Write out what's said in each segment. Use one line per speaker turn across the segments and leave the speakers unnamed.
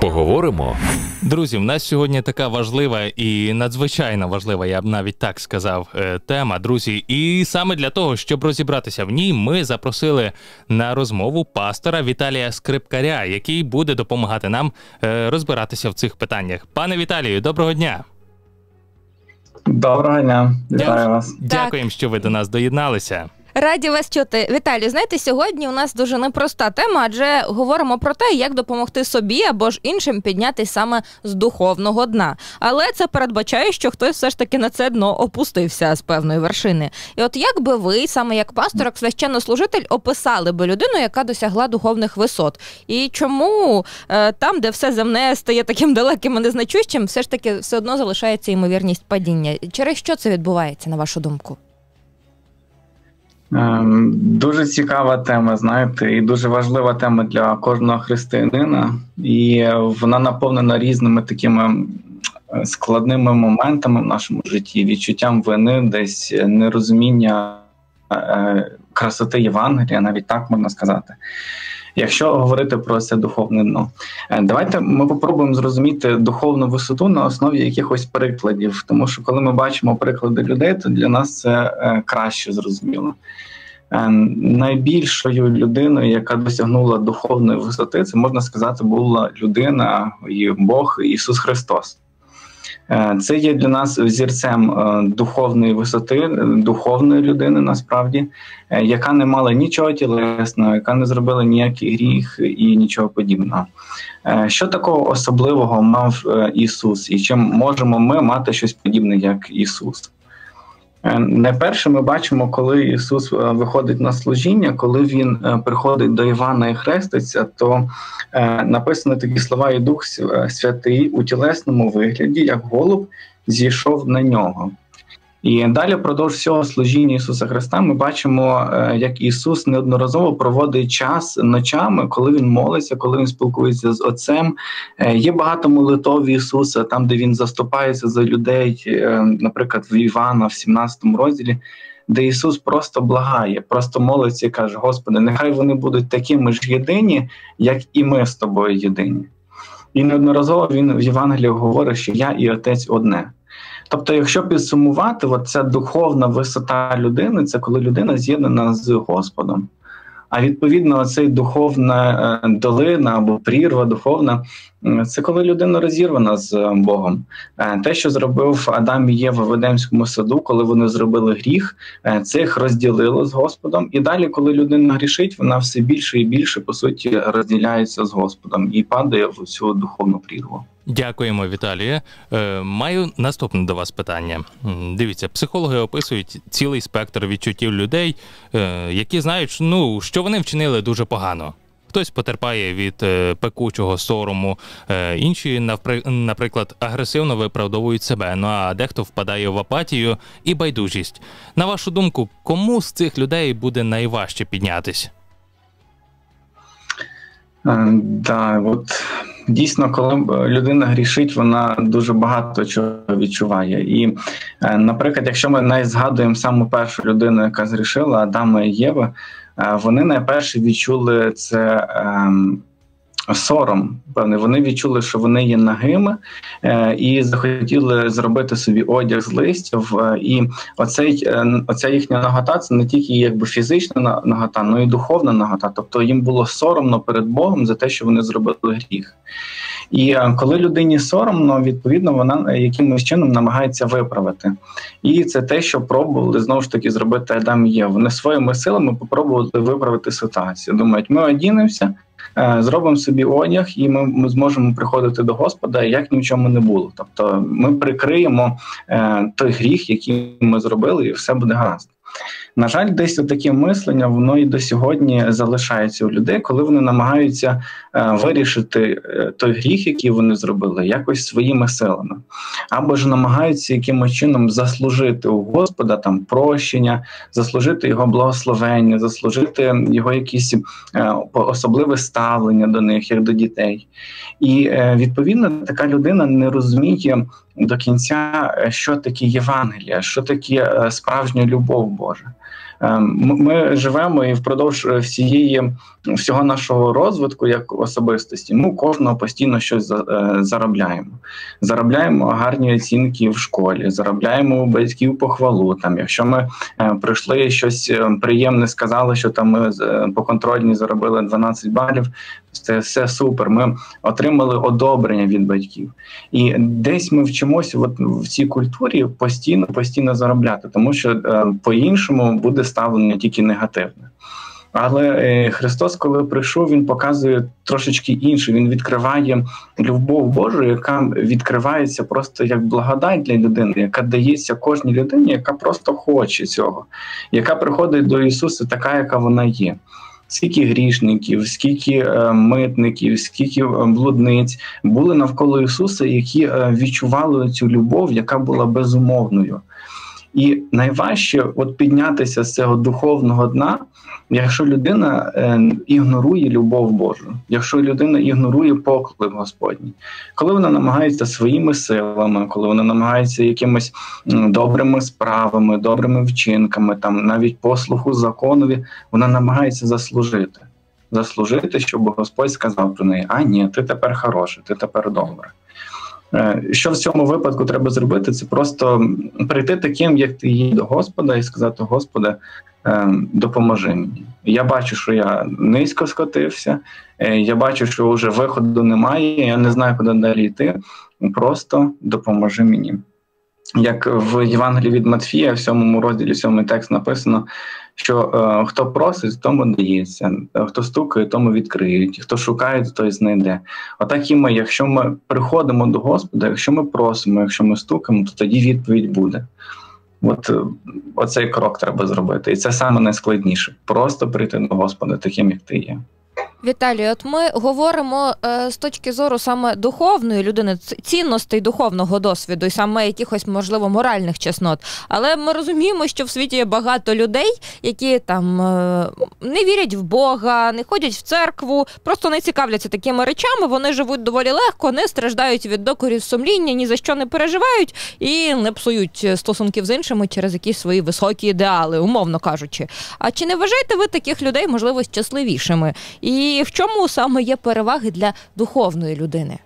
Поговоримо.
Друзі, в нас сьогодні така важлива і надзвичайно важлива, я б навіть так сказав, тема, друзі. І саме для того, щоб розібратися в ній, ми запросили на розмову пастора Віталія Скрипкаря, який буде допомагати нам розбиратися в цих питаннях. Пане Віталію, доброго дня!
Доброго дня, вітаю вас.
Дякуємо, що ви до нас доєдналися.
Раді вас чути. Віталій, знаєте, сьогодні у нас дуже непроста тема, адже говоримо про те, як допомогти собі або ж іншим піднятися саме з духовного дна. Але це передбачає, що хтось все ж таки на це дно опустився з певної вершини. І от як би ви, саме як пастор, як священнослужитель, описали би людину, яка досягла духовних висот? І чому там, де все земне стає таким далеким і незначущим, все ж таки все одно залишається ймовірність падіння? Через що це відбувається, на вашу думку?
Дуже цікава тема, знаєте, і дуже важлива тема для кожного християнина. І вона наповнена різними такими складними моментами в нашому житті, відчуттям вини, десь нерозуміння красоти Євангелія, навіть так можна сказати. Якщо говорити про це духовне дно, давайте ми попробуємо зрозуміти духовну висоту на основі якихось прикладів, тому що коли ми бачимо приклади людей, то для нас це краще зрозуміло. Найбільшою людиною, яка досягнула духовної висоти, це, можна сказати, була людина, і Бог, Ісус Христос. Це є для нас взірцем духовної висоти, духовної людини, насправді, яка не мала нічого тілесного, яка не зробила ніякий гріх і нічого подібного. Що такого особливого мав Ісус? І чим можемо ми мати щось подібне, як Ісус? Найперше ми бачимо, коли Ісус виходить на служіння, коли Він приходить до Івана і хреститься, то написано такі слова: «І Дух Святий у тілесному вигляді, як голуб, зійшов на нього». І далі, впродовж всього служіння Ісуса Христа, ми бачимо, як Ісус неодноразово проводить час ночами, коли Він молиться, коли Він спілкується з Отцем. Є багато молитов Ісуса, там, де Він заступається за людей, наприклад, в Івана, в 17 розділі, де Ісус просто благає, просто молиться і каже: «Господи, нехай вони будуть такими ж єдині, як і ми з Тобою єдині». І неодноразово Він в Євангелії говорить, що «Я і Отець одне». Тобто, якщо підсумувати, ця духовна висота людини – це коли людина з'єднана з Господом. А відповідно, цей духовна долина або прірва духовна – це коли людина розірвана з Богом. Те, що зробив Адам і Єва в Едемському саду, коли вони зробили гріх, це їх розділило з Господом. І далі, коли людина грішить, вона все більше і більше, по суті, розділяється з Господом і падає в цю духовну прірву.
Дякуємо, Віталію. Маю наступне до вас питання. Дивіться, психологи описують цілий спектр відчуттів людей, які знають, що вони вчинили дуже погано. Хтось потерпає від пекучого сорому, інші, наприклад, агресивно виправдовують себе, а дехто впадає в апатію і байдужість. На вашу думку, кому з цих людей буде найважче піднятись?
Дійсно, коли людина грішить, вона дуже багато чого відчуває. І, наприклад, якщо ми навіть згадуємо саму першу людину, яка згрішила, Адама і Єва, вони найперше відчули це сором. Певне, вони відчули, що вони є нагими, і захотіли зробити собі одяг з листів. І оця їхня нагота – це не тільки фізична нагота, але й духовна нагота. Тобто їм було соромно перед Богом за те, що вони зробили гріх. І коли людині соромно, відповідно, вона якимось чином намагається виправити. І це те, що пробували, знову ж таки, зробити Адам і Єва. Вони своїми силами попробували виправити ситуацію. Думають, ми одінемося, зробимо собі одяг, і ми зможемо приходити до Господа, як ні в чому не було. Тобто ми прикриємо той гріх, який ми зробили, і все буде гаразд. На жаль, десь таке мислення, воно і до сьогодні залишається у людей, коли вони намагаються вирішити той гріх, який вони зробили, якось своїми силами. Або ж намагаються якимось чином заслужити у Господа прощення, заслужити Його благословення, заслужити Його якісь особливе ставлення до них, як до дітей. І, відповідно, така людина не розуміє до кінця, що таке Євангелія, що таке справжня любов Божа. Ми живемо і впродовж всього нашого розвитку як особистості, ми кожного постійно щось заробляємо. Заробляємо гарні оцінки в школі, заробляємо у батьків похвалу. Якщо ми прийшли щось приємне, сказали, що ми по контрольній заробили 12 балів, це все супер, ми отримали одобрення від батьків. І десь ми вчимося в цій культурі постійно заробляти, тому що по-іншому буде ставлення тільки негативне. Але Христос, коли прийшов, Він показує трошечки інше. Він відкриває любов Божу, яка відкривається просто як благодать для людини, яка дається кожній людині, яка просто хоче цього, яка приходить до Ісуса така, яка вона є. Скільки грішників, скільки митників, скільки блудниць були навколо Ісуса, які відчували цю любов, яка була безумовною. І найважче піднятися з цього духовного дна, якщо людина ігнорує любов Божу, якщо людина ігнорує поклик Господній. Коли вона намагається своїми силами, коли вона намагається якимись добрими справами, добрими вчинками, навіть послуху законові, вона намагається заслужити, щоб Господь сказав про неї: «А ні, ти тепер хороший, ти тепер добре». Що в цьому випадку треба зробити? Це просто прийти таким, як ти є, до Господа і сказати: «Господи, допоможи мені. Я бачу, що я низько скотився, я бачу, що вже виходу немає, я не знаю, куди далі йти. Просто допоможи мені». Як в Євангелії від Матфія, в 7 розділі, 7 текст написано, що хто просить, тому дається, хто стукає, тому відкриють, хто шукає, той знайде. Отак і ми, якщо ми приходимо до Господа, якщо ми просимо, якщо ми стукаємо, то тоді відповідь буде. Оцей крок треба зробити. І це саме найскладніше. Просто прийти до Господа таким, як ти є.
Віталій, ми говоримо з точки зору саме духовної людини, цінностей духовного досвіду і саме якихось, можливо, моральних чеснот. Але ми розуміємо, що в світі є багато людей, які не вірять в Бога, не ходять в церкву, просто не цікавляться такими речами, вони живуть доволі легко, не страждають від докорів сумління, ні за що не переживають і не псують стосунків з іншими через якісь свої високі ідеали, умовно кажучи. А чи не вважаєте ви таких людей, можливо, щасливішими? І в чому саме є переваги для духовної людини?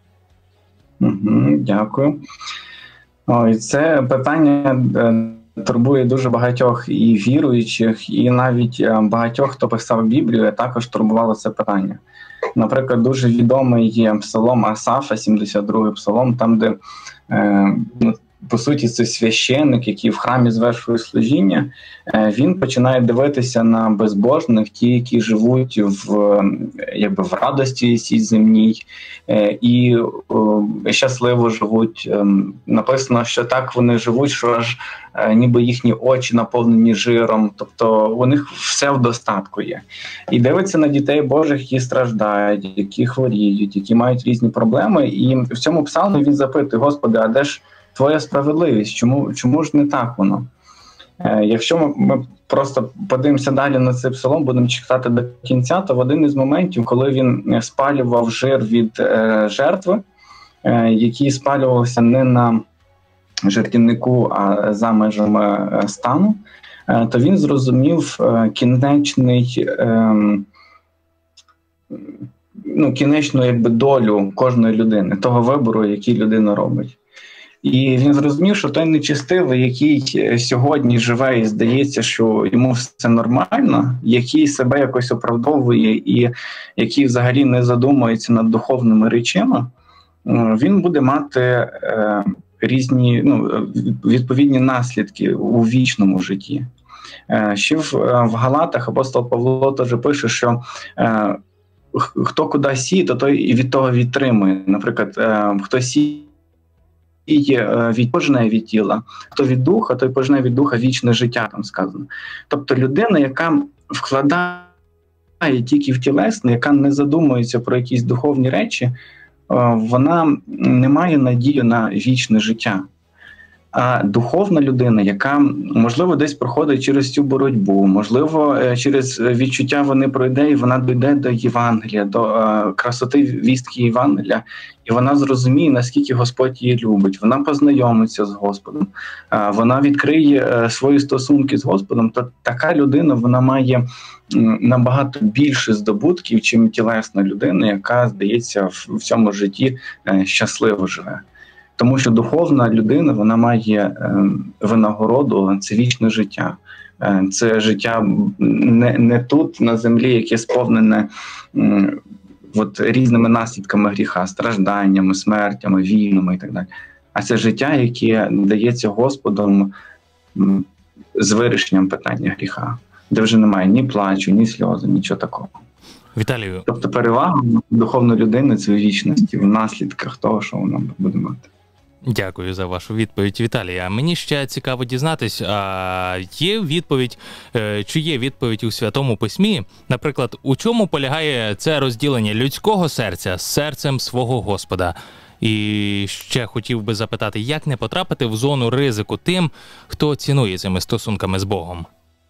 Дякую. Це питання турбує дуже багатьох і віруючих, і навіть багатьох, хто писав Біблію, також турбувало це питання. Наприклад, дуже відомий є псалом Асафа, 72-й псалом, там, де по суті, це священник, який в храмі звершує служіння, він починає дивитися на безбожних, ті, які живуть в радості цій земній і щасливо живуть. Написано, що так вони живуть, що аж ніби їхні очі наповнені жиром, тобто у них все в достатку є. І дивиться на дітей Божих, які страждають, які хворіють, які мають різні проблеми, і в цьому псалмі він запитує: «Господи, а де ж Твоя справедливість? Чому ж не так воно?» Якщо ми просто подивимося далі на цей псалом, будемо читати до кінця, то в один із моментів, коли він спалював жир від жертви, який спалювався не на жертівнику, а за межами стану, то він зрозумів кінечну долю кожної людини, того вибору, який людина робить. І він зрозумів, що той нечестивий, який сьогодні живе і здається, що йому все нормально, який себе якось оправдовує і який взагалі не задумується над духовними речами, він буде мати різні відповідні наслідки у вічному житті. Ще в Галатах апостол Павло теж пише, що хто куди сіє, то той і від того відтримує. Наприклад, хто сіє пожне від тіла, хто від духа, той пожне від духа вічне життя, там сказано. Тобто людина, яка вкладає тільки в тілесне, яка не задумується про якісь духовні речі, вона не має надію на вічне життя. А духовна людина, яка, можливо, десь проходить через цю боротьбу, можливо, через відчуття вона пройде і вона дійде до Євангелія, до красоти вістки Євангелія, і вона зрозуміє, наскільки Господь її любить. Вона познайомиться з Господом, вона відкриє свої стосунки з Господом, то така людина, вона має набагато більше здобутків, чим тілесна людина, яка, здається, в цьому житті щасливо живе. Тому що духовна людина, вона має винагороду, це вічне життя. Це життя не тут, на землі, яке сповнене різними наслідками гріха, стражданнями, смертями, війнами і так далі. А це життя, яке дається Господом з вирішенням питання гріха, де вже немає ні плачу, ні сльози, нічого такого.
Віталію.
Тобто перевага духовної людини – це вічності, в наслідках того, що вона буде мати.
Дякую за вашу відповідь, Віталій. А мені ще цікаво дізнатись, є відповідь, чи є відповідь у Святому Письмі, наприклад, у чому полягає це розділення людського серця з серцем свого Господа? І ще хотів би запитати, як не потрапити в зону ризику тим, хто цінує цими стосунками з Богом?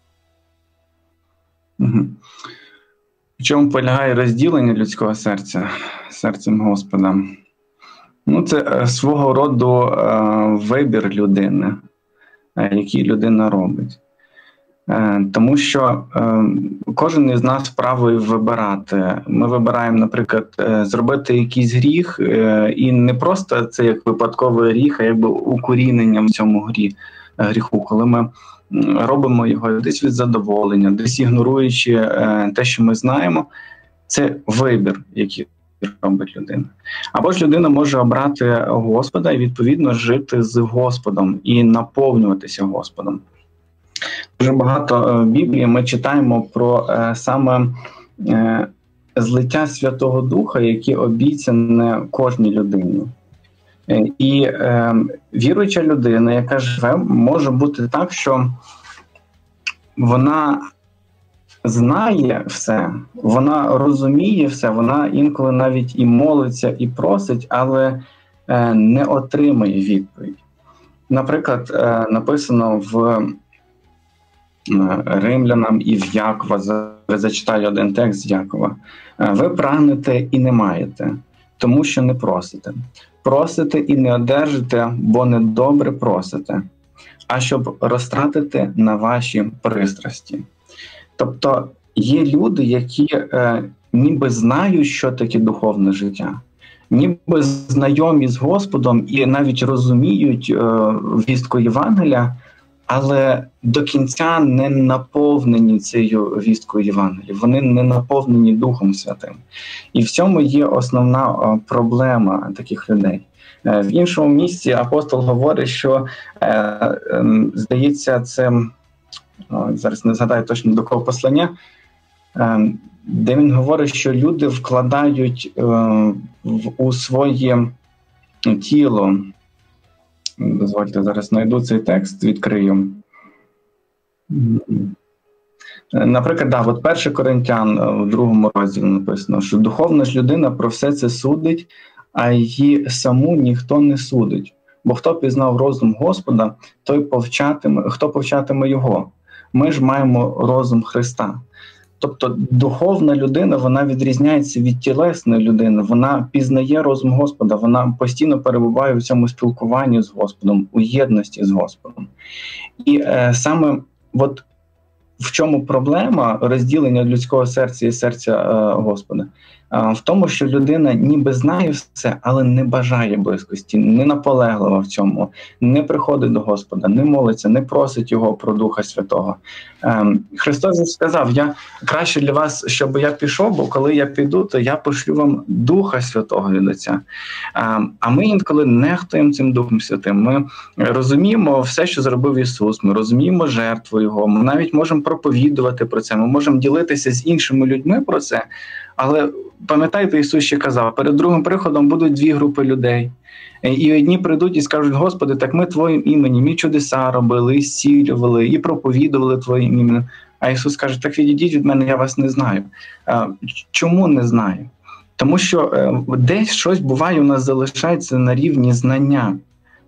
В чому полягає розділення людського серця з серцем Господа? Це свого роду вибір людини, який людина робить. Тому що кожен із нас вправий вибирати. Ми вибираємо, наприклад, зробити якийсь гріх, і не просто це як випадковий гріх, а якби укоріненням в цьому гріху, коли ми робимо його десь від задоволення, десь ігноруючи те, що ми знаємо, це вибір, який робить людина. Або ж людина може обрати Господа і, відповідно, жити з Господом і наповнюватися Господом. Дуже багато в Біблії ми читаємо про саме злиття Святого Духа, яке обіцяне кожній людині. І віруюча людина, яка живе, може бути так, що вона знає все, вона розуміє все, вона інколи навіть і молиться, і просить, але не отримує відповідь. Наприклад, написано в Римлянам і в Якова, зачитаю один текст з Якова. «Ви прагнете і не маєте, тому що не просите. Просите і не одержите, бо недобре просите, а щоб розтратити на ваші пристрасті». Тобто є люди, які ніби знають, що таке духовне життя, ніби знайомі з Господом і навіть розуміють вістку Євангелія, але до кінця не наповнені цією вісткою Євангелія, вони не наповнені Духом Святим. І в цьому є основна проблема таких людей. В іншому місці апостол говорить, що, здається, це, зараз не згадаю точно до кого послання, де він говорить, що люди вкладають у своє тіло. Дозвольте, зараз знайду цей текст, відкрию. Наприклад, от 1 Коринтян в 2 розділі написано, що духовна ж людина про все це судить, а її саму ніхто не судить. Бо хто пізнав розум Господа, хто повчатиме його. Ми ж маємо розум Христа. Тобто духовна людина, вона відрізняється від тілесної людини, вона пізнає розум Господа, вона постійно перебуває в цьому спілкуванні з Господом, у єдності з Господом. І саме от в чому проблема розділення людського серця і серця Господа? В тому, що людина ніби знає все, але не бажає близькості, не наполеглива в цьому, не приходить до Господа, не молиться, не просить Його про Духа Святого. Христос сказав, я краще для вас, щоб я пішов, бо коли я піду, то я пошлю вам Духа Святого від Отця. А ми інколи нехтуємо цим Духом Святим. Ми розуміємо все, що зробив Ісус, ми розуміємо жертву Його, ми навіть можемо проповідувати про це, ми можемо ділитися з іншими людьми про це, але пам'ятаєте, Ісус ще казав, перед другим приходом будуть 2 групи людей. І одні прийдуть і скажуть, Господи, так ми Твоїм іменем і чудеса робили, і зцілювали, і проповідували Твоїм іменем. А Ісус каже, так відійдіть від мене, я вас не знаю. Чому не знаю? Тому що десь щось буває у нас залишається на рівні знання.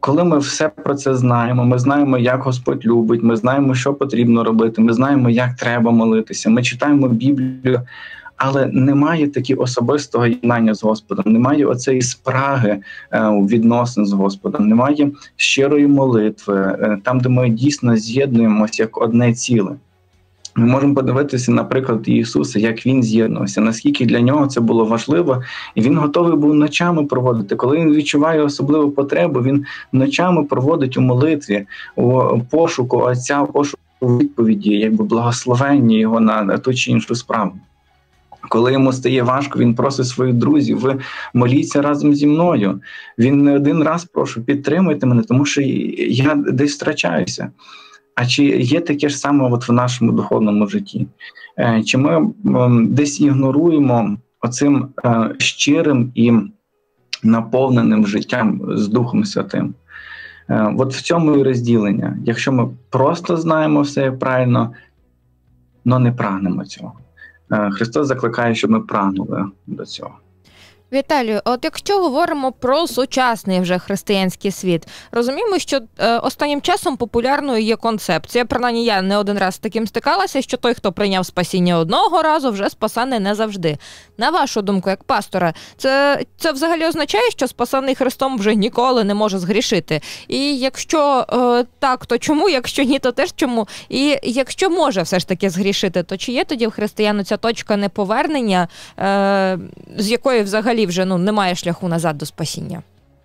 коли ми все про це знаємо, ми знаємо, як Господь любить, ми знаємо, що потрібно робити, ми знаємо, як треба молитися, ми читаємо Біблію, але немає такі особистого єднання з Господом, немає оцеї спраги відносин з Господом, немає щирої молитви, там, де ми дійсно з'єднуємося як одне ціле. Ми можемо подивитися, наприклад, Ісуса, як Він з'єднувався, наскільки для Нього це було важливо, і Він готовий був ночами проводити. Коли Він відчуває особливу потребу, Він ночами проводить у молитві, у пошуку Отця, у пошуку відповіді, якби благословення Його на ту чи іншу справу. Коли йому стає важко, він просить своїх друзів: ви моліться разом зі мною. Він не один раз прошу: підтримуйте мене, тому що я десь втрачаюся. А чи є таке ж саме от в нашому духовному житті? Чи ми десь ігноруємо оцим щирим і наповненим життям з Духом Святим? От в цьому і розділення. Якщо ми просто знаємо все правильно, але не прагнемо цього. Христос закликає, щоб ми прагнули до цього.
Віталію, от якщо говоримо про сучасний вже християнський світ, розуміємо, що останнім часом популярною є концепція, принаймні я не один раз з таким стикалася, що той, хто прийняв спасіння одного разу, вже спасений не завжди. На вашу думку, як пастора, це взагалі означає, що спасений Христом вже ніколи не може згрішити? І якщо так, то чому? Якщо ні, то теж чому? І якщо може все ж таки згрішити, то чи є тоді в християн ця точка неповернення, з якої взагалі вже немає шляху назад до спасіння?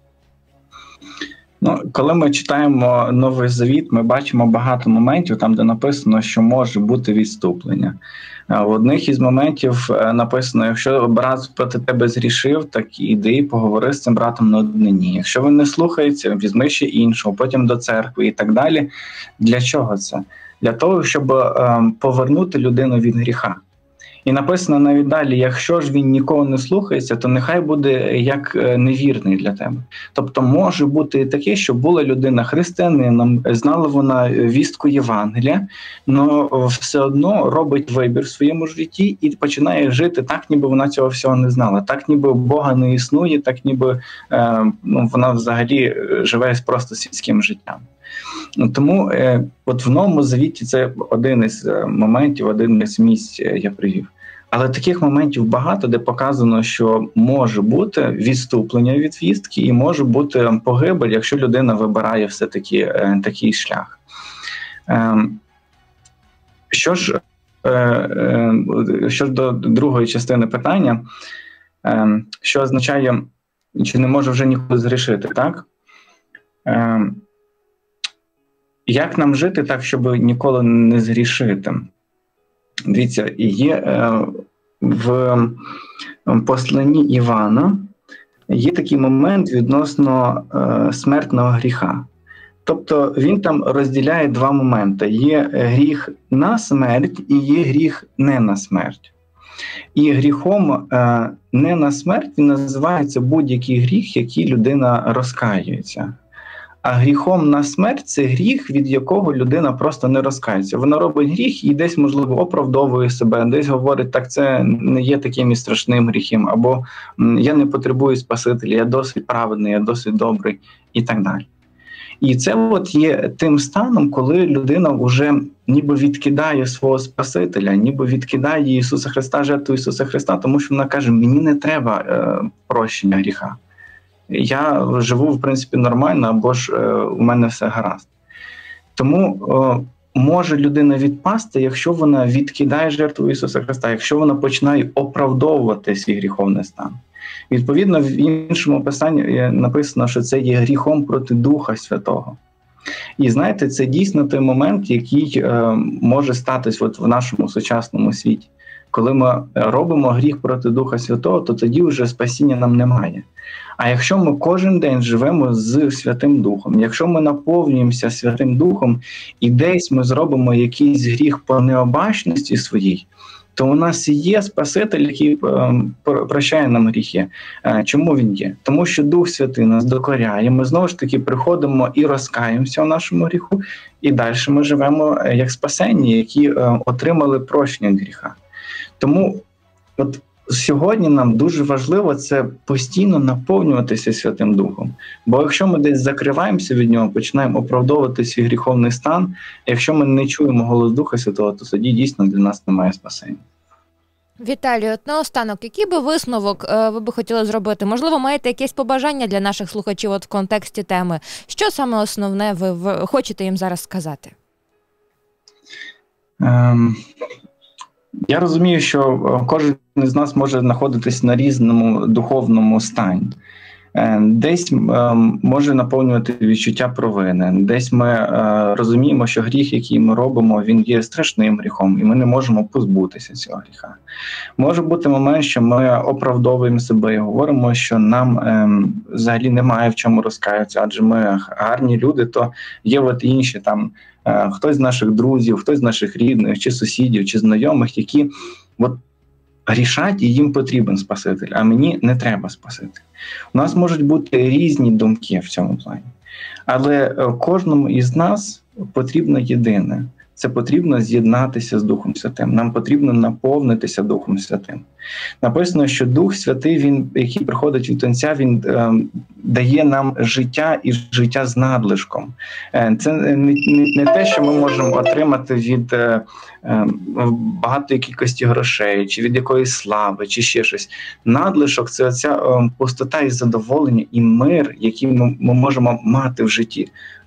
Коли ми читаємо Новий Завіт, ми бачимо багато моментів, там, де написано, що може бути відступлення. В одних із моментів написано: якщо брат проти тебе згрішив, так іди і поговори з цим братом на однині. Якщо він не слухається, візьми ще іншого, потім до церкви і так далі. Для чого це? Для того, щоб повернути людину від гріха. І написано навіть далі: якщо ж він нікого не слухається, то нехай буде як невірний для тебе. Тобто може бути таке, що була людина християнином, знала вона вістку Євангелія, але все одно робить вибір в своєму житті і починає жити так, ніби вона цього всього не знала. Так, ніби Бога не існує, так, ніби вона взагалі живе просто сільським життям. Тому от в Новому Завіті це один із моментів, один із місць я привів. Але таких моментів багато, де показано, що може бути відступлення від вістки і може бути погибель, якщо людина вибирає все-таки такий шлях. Що ж до другої частини питання, що означає, чи не може вже ніколи згрішити, так? Як нам жити так, щоб ніколи не згрішити? Дивіться, є в посланні Івана є такий момент відносно смертного гріха. Тобто він там розділяє два моменти. Є гріх на смерть і є гріх не на смерть. І гріхом не на смерть він називається будь-який гріх, який людина розкаюється. А гріхом на смерть – це гріх, від якого людина просто не розкається. Вона робить гріх і десь, можливо, оправдовує себе, десь говорить: так, це не є таким і страшним гріхом, або я не потребую Спасителя, я досить праведний, я досить добрий і так далі. І це от є тим станом, коли людина вже ніби відкидає свого Спасителя, ніби відкидає Ісуса Христа, жертву Ісуса Христа, тому що вона каже: мені не треба прощення гріха. Я живу, в принципі, нормально, або ж у мене все гаразд. Тому може людина відпасти, якщо вона відкидає жертву Ісуса Христа, якщо вона починає оправдовувати свій гріховний стан. Відповідно, в іншому писанні написано, що це є гріхом проти Духа Святого. І знаєте, це дійсно той момент, який може статись от в нашому сучасному світі. Коли ми робимо гріх проти Духа Святого, то тоді вже спасіння нам немає. А якщо ми кожен день живемо з Святим Духом, якщо ми наповнюємося Святим Духом і десь ми зробимо якийсь гріх по необачності своїй, то у нас є Спаситель, який прощає нам гріхи. Чому він є? Тому що Дух Святий нас докоряє, ми знову ж таки приходимо і розкаємося в нашому гріху, і далі ми живемо як спасенні, які отримали прощення від гріха. Тому от сьогодні нам дуже важливо це постійно наповнюватися Святим Духом. Бо якщо ми десь закриваємося від нього, починаємо оправдовувати свій гріховний стан, якщо ми не чуємо голос Духа Святого, то тоді дійсно для нас немає спасення.
Віталію, от наостанок, який би висновок ви би хотіли зробити? Можливо, маєте якесь побажання для наших слухачів от в контексті теми? Що саме основне ви хочете їм зараз сказати?
Я розумію, що кожен з нас може знаходитись на різному духовному стані. Десь може наповнювати відчуття провини, десь ми розуміємо, що гріх, який ми робимо, він є страшним гріхом, і ми не можемо позбутися цього гріха. Може бути момент, що ми оправдовуємо себе і говоримо, що нам взагалі немає в чому розкаятися, адже ми гарні люди, то є от інші там хтось з наших друзів, хтось з наших рідних, чи сусідів, чи знайомих, які от грішать і їм потрібен Спаситель, а мені не треба Спаситель. У нас можуть бути різні думки в цьому плані, але кожному із нас потрібно єдине. Це потрібно з'єднатися з Духом Святим. Нам потрібно наповнитися Духом Святим. Написано, що Дух Святий, він, який приходить від Отця, він дає нам життя і життя з надлишком. Це не те, що ми можемо отримати від багатої кількості грошей, чи від якоїсь слави, чи ще щось. Надлишок – це ця пустота і задоволення, і мир, який ми можемо мати в житті.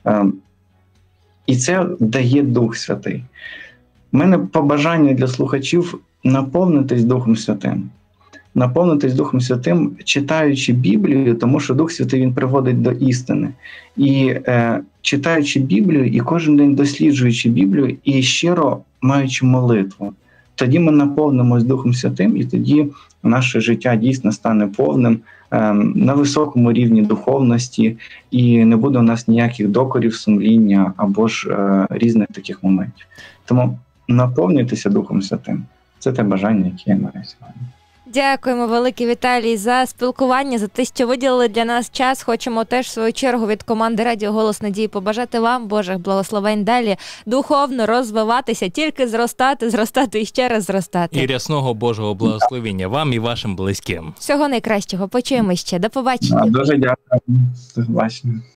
І це дає Дух Святий. У мене побажання для слухачів наповнитись Духом Святим. Наповнитись Духом Святим, читаючи Біблію, тому що Дух Святий, він приводить до істини. І читаючи Біблію, і кожен день досліджуючи Біблію, і щиро маючи молитву, тоді ми наповнимось Духом Святим, і тоді наше життя дійсно стане повним, на високому рівні духовності, і не буде у нас ніяких докорів сумління або ж різних таких моментів. Тому наповнюйтеся Духом Святим. Це те бажання, яке я маю сьогодні.
Дякуємо, велике, Віталій, за спілкування, за те, що виділили для нас час. Хочемо теж, в свою чергу, від команди Радіо Голос Надії побажати вам Божих благословень далі духовно розвиватися, тільки зростати і ще раз зростати.
І рясного Божого благословення вам і вашим близьким.
Всього найкращого. Почуємо ще. До побачення.
Дуже дякую. До побачення.